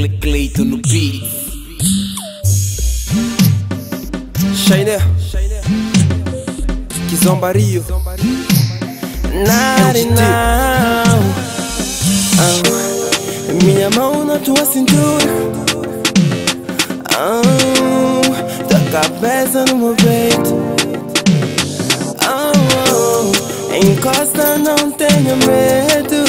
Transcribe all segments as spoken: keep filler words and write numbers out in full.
Cleito no beat. Shine, que zombario. Nada não. Ah, minha mão na tua cintura. Ah, tua cabeça no meu peito. Ah, oh, encosta, não tenha medo.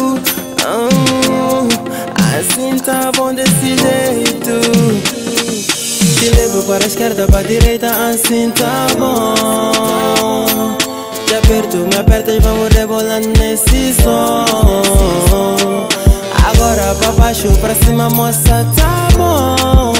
Ah, assim tá bom desse jeito. Te levo para a esquerda, para a direita, assim tá bom. Te aperto, me apertas, vamos rebolando nesse som. Agora pra baixo, pra cima, moça, tá bom.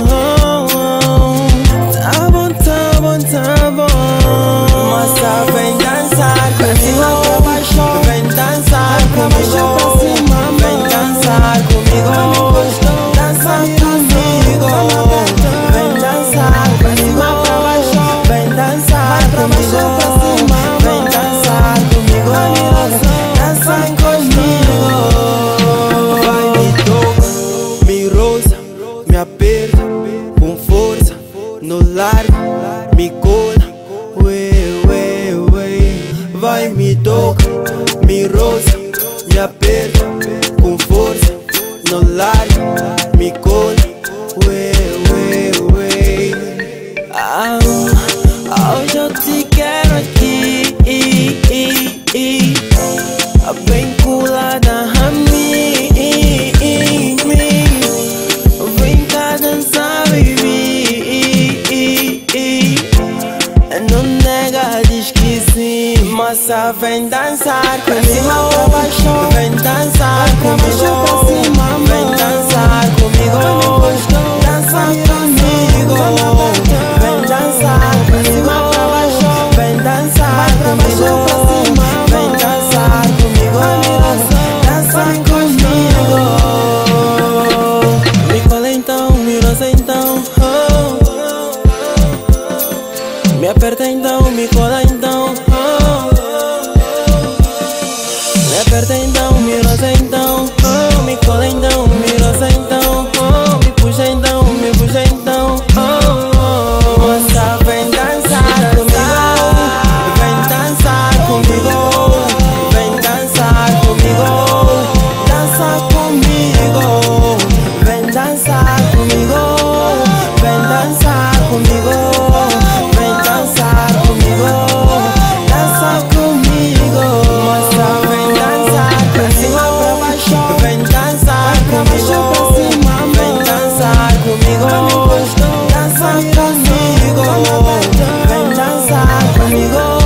Tá bom, tá bom, tá bom. Moça, vem dançar comigo. Pra baixo, vem dançar comigo. Vem dançar comigo. Dança comigo. Vem dançar comigo. Pra baixo, vem dançar comigo. Vem dançar comigo. Dança comigo. Vai, me toca, me roça, me aperta com força, no largo, me cola, ué, ué, ué. Vai, me toca, me roça, me aperta com força, no largo, me cola, ué, ué, ué. Ah, hoje eu te quero aqui, bem colada a mim. Vem cá dançar, baby. Não nega, diz que sim. Moça, vem dançar comigo. Vem dançar comigo. Vem dançar comigo. Dança comigo. Vem dançar comigo. Vem dançar comigo. Vem dançar comigo. Dança comigo. Me cola então, me roça então. Oh. Me aperta então, me cola então. Oh. Me aperta então, me roça então. Oh. Me cola então, me roça então. Oh. Me puxa então, me puxa então. Oh. Moça, vem dançar comigo. Vem dançar comigo. Vem dançar comigo. Dança comigo. Vem dançar comigo. Vem dançar comigo. Vem dançar comigo. Dança comigo. Moça, vem dançar comigo. Pra baixo, vem dançar comigo. Vem dançar comigo. Dança comigo. Vem dançar comigo.